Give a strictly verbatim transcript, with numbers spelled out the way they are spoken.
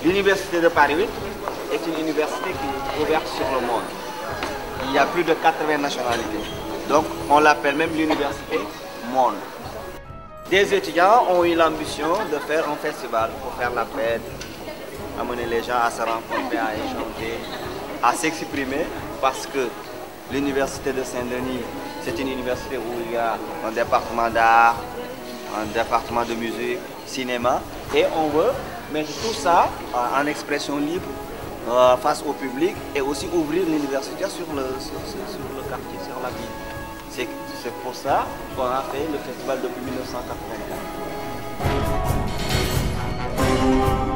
L'Université de Paris huit est une université qui est ouverte sur le monde. Il y a plus de quatre-vingts nationalités. Donc on l'appelle même l'Université Monde. Des étudiants ont eu l'ambition de faire un festival pour faire la fête, amener les gens à se rencontrer, à échanger, à s'exprimer, parce que l'Université de Saint-Denis, c'est une université où il y a un département d'art, un département de musique, cinéma, et on veut mettre tout ça en expression libre euh, face au public et aussi ouvrir l'université sur le, sur, sur, sur le quartier, sur la ville. C'est pour ça qu'on a fait le festival depuis mille neuf cent quatre-vingt-quatre.